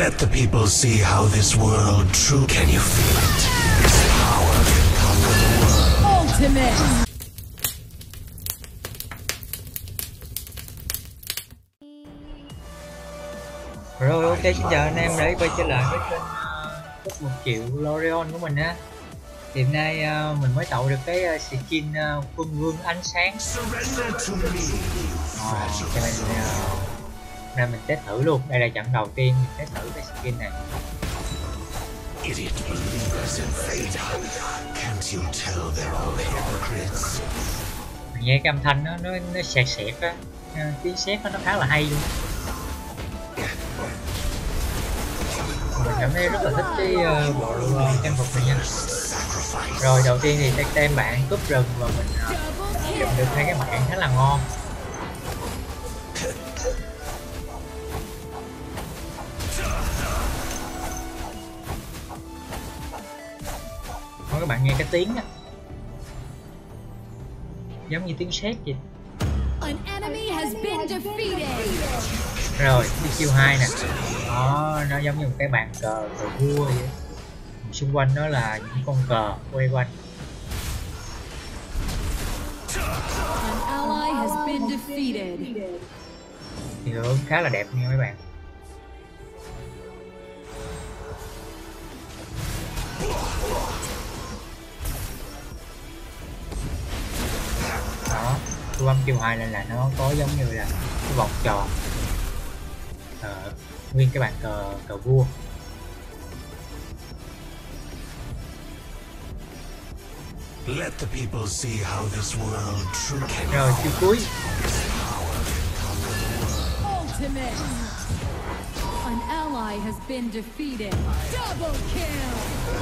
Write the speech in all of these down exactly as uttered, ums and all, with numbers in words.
Let the people see how this world true. Can you feel it? This power can conquer the world. Ultimate. Rồi ok, xin chào anh em đã quay trở lại với kênh uh, một triệu Lorion của mình ha. Hiện nay uh, mình mới tạo được cái uh, skin uh, quân vương ánh sáng. Ờ, cho nên uh, nên mình test thử luôn. Đây là trận đầu tiên mình test thử cái skin này. Mình nghe cái âm thanh nó nó nó sẹt sẹt á, tiếng sét nó khá là hay luôn. Mình cảm thấy rất là thích cái uh, bộ uh, trang phục này nha. Rồi đầu tiên thì tem bạn cúp rừng và mình uh, chụp được hai cái mạng khá là ngon. Thôi các bạn nghe cái tiếng á, giống như tiếng sét vậy. Rồi đi chiêu hai nè, đó nó giống như một cái bàn cờ cờ vua vậy, xung quanh đó là những con cờ quay quanh. Thì hướng khá là đẹp nha mấy bạn. Đó, thu âm chiêu hai lên là nó có giống như là cái vòng tròn, ờ, nguyên cái bàn cờ cờ vua. Let the people see how this world true can. Rồi chiêu cuối. Ultimate. An ally has been defeated. Double kill.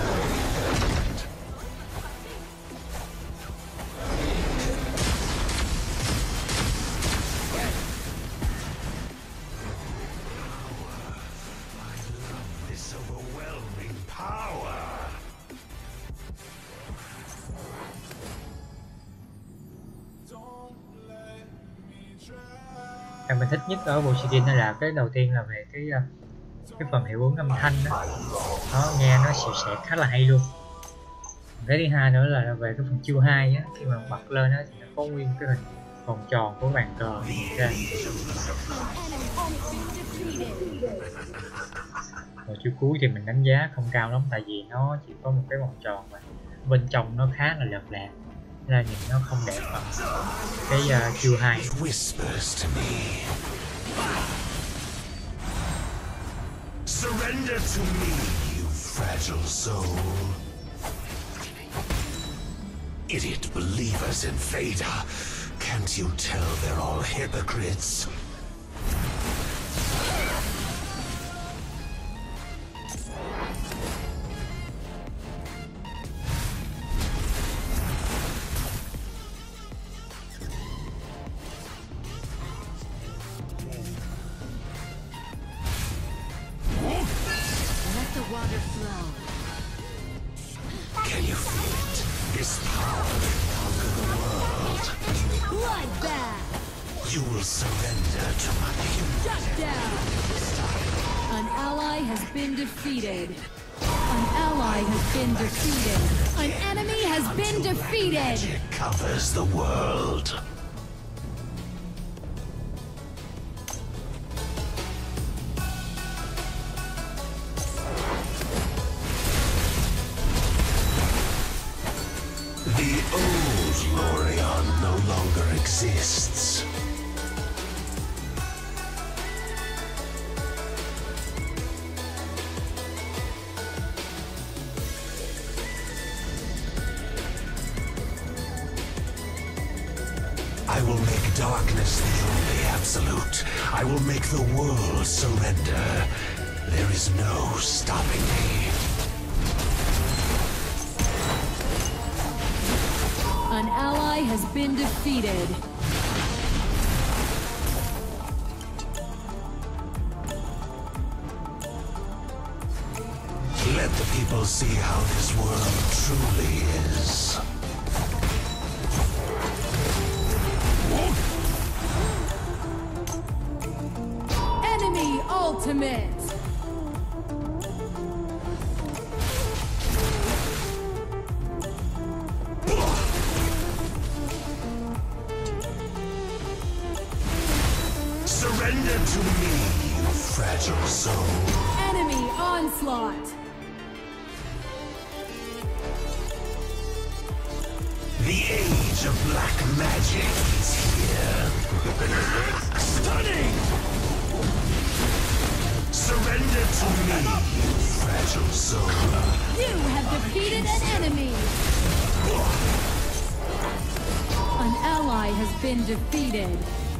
Cái mình thích nhất ở bộ skin đó là cái đầu tiên là về cái cái phần hiệu ứng âm thanh đó, nó nghe nó xèo xẹt khá là hay luôn. Cái thứ hai nữa là về cái phần chiêu hai á, khi mà bật lên á thì nó có nguyên cái hình vòng tròn của bàn cờ. Okay. Rồi chiêu cuối thì mình đánh giá không cao lắm, tại vì nó chỉ có một cái vòng tròn mà bên trong nó khá là lợp lạc, là nhìn nó không đẹp bằng cái uh, chiêu hai. Surrender to me, you fragile soul. Idiot believers in Vader. Can't you tell they're all hypocrites? Can you feel it? This power can conquer the world. Bloodbath. You will surrender to my human. Shut down. An ally has been defeated. An ally has been defeated. An enemy has been defeated. Magic covers the world. The old Lorion no longer exists. I will make darkness the only absolute. I will make the world surrender. There is no stopping me. An ally has been defeated. Let the people see how this world truly is. Enemy ultimate. to me, you fragile soul. Enemy onslaught. The age of black magic is here. Stunning! Surrender to me, you fragile soul. You have defeated an enemy. An ally has been defeated.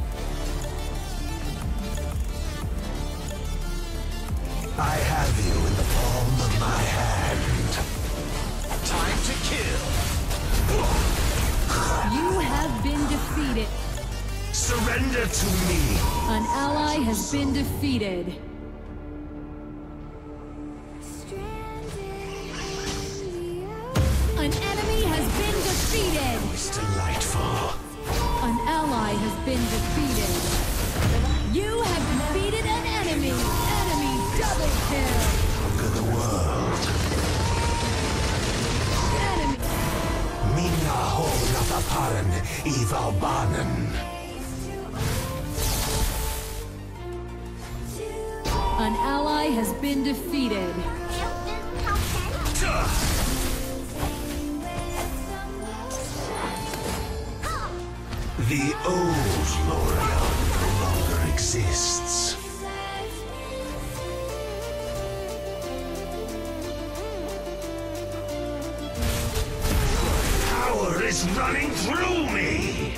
I have you in the palm of my hand. Time to kill. You have been defeated. Surrender to me. An ally has been defeated. An enemy has been defeated. It's delightful. An ally has been defeated. You have defeated an enemy. Enemy double kill. Conquer the world. Enemy. Minna ho napaparan ivalbanan. An ally has been defeated. The old L'Oreal no longer exists. Power is running through me!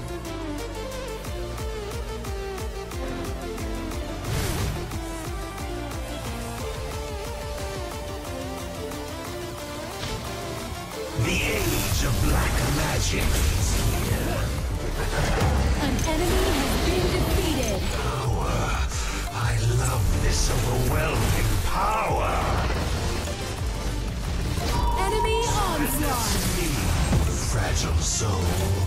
The age of black magic is here. An enemy has been defeated. Power. I love this overwhelming power. Enemy onslaught. Me, fragile soul.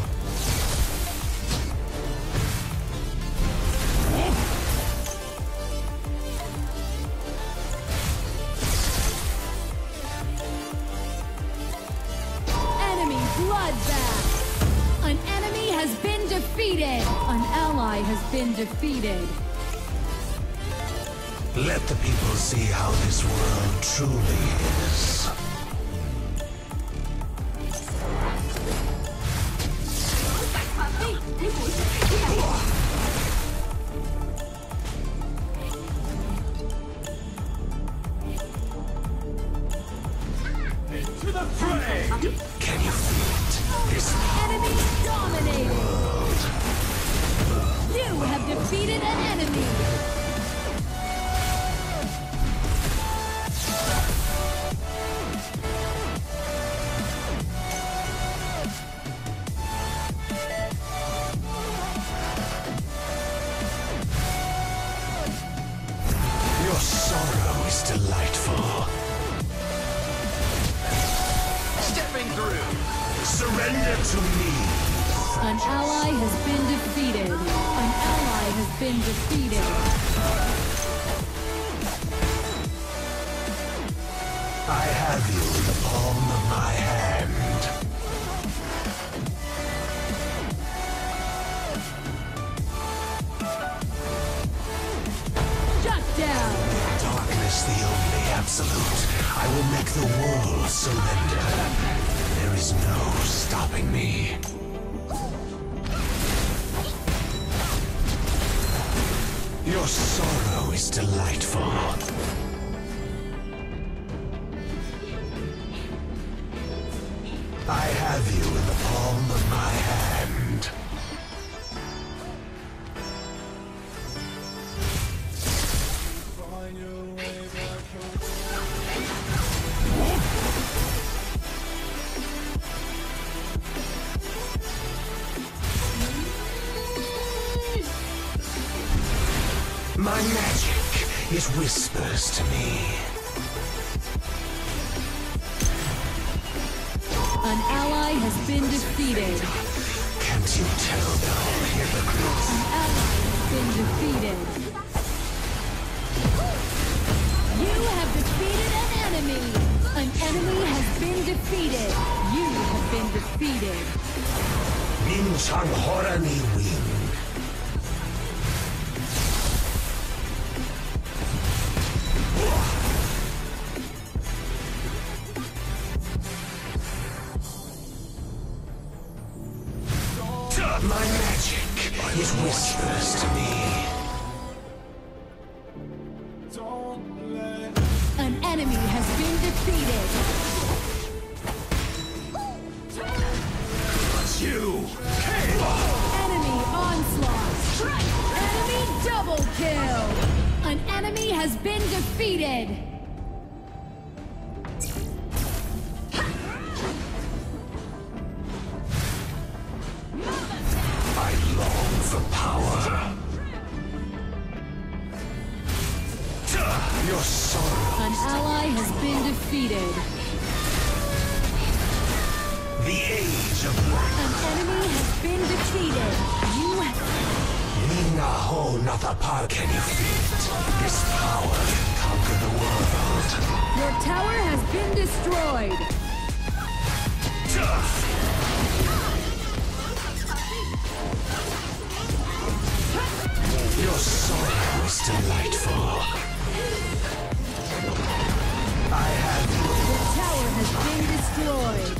Enemy bloodbath. An enemy has been defeated. An ally has been defeated. Let the people see how this world truly is. To the fray! Can you feel it? This Enemy dominated. You have defeated an enemy. Your sorrow is delightful. Stepping through! Surrender to me. An ally has been defeated. An ally has been defeated. I have you in the palm of my hand. Shut down. Darkness the only absolute. I will make the world surrender. There is no stopping me. Your sorrow is delightful. I have you in the palm of my hand. My magic, it whispers to me. An ally has been defeated. Can't you tell they're all hypocrites? An ally has been defeated. You have defeated an enemy. An enemy has been defeated. You have been defeated. Minchang Horani Wing. An enemy has been defeated. You! Enemy onslaught. Enemy double kill. An enemy has been defeated. I long for power. Your sorrow. An ally has been defeated. The age of black. An enemy has been defeated. You Ninaho Nathapar, can you feel it? This power can conquer the world. Your tower has been destroyed. Your sorrow is delightful. I have you. Your tower has been destroyed.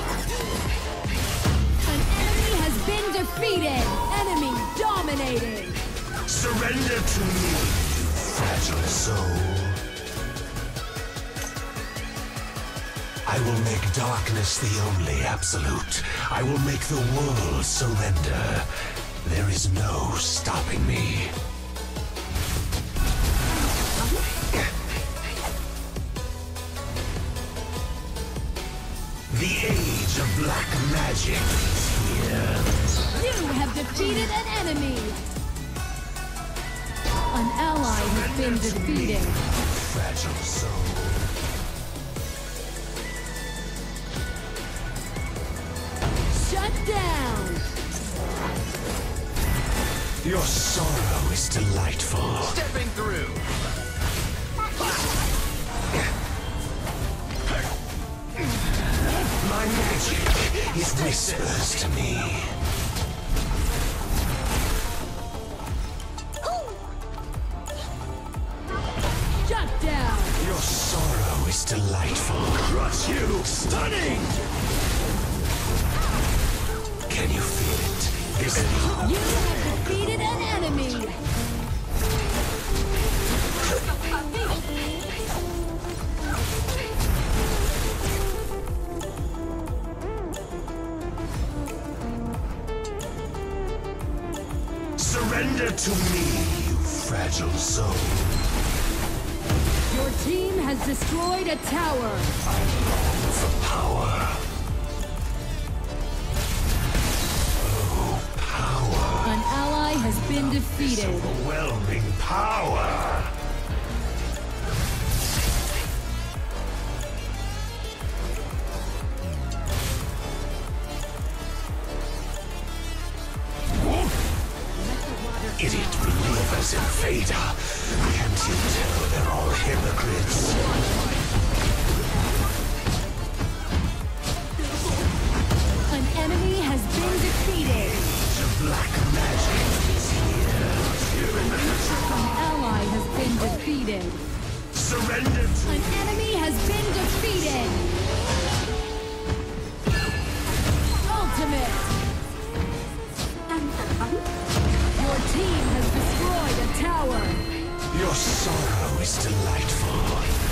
An enemy has been defeated. Enemy dominating. Surrender to me, you fragile soul. I will make darkness the only absolute. I will make the world surrender. There is no stopping me. The age of black magic is here. You have defeated an enemy. An ally has been defeated. Fragile soul. Shut down. Your sorrow is delightful. Stepping through. My magic is whispers to me. Shut down. Your sorrow is delightful. Crush you! Stunning! Can you feel it? This You have defeated an enemy. surrender to me, you fragile soul. Your team has destroyed a tower. I long for power. Oh, power. An ally has been This defeated. overwhelming power. Idiot believers in Vader. Can't you tell they're all hypocrites? An enemy has been defeated. The black magic is here. An ally has been defeated. Surrender to An enemy has been defeated. Ultimate. Your team has destroyed a tower. your sorrow is delightful.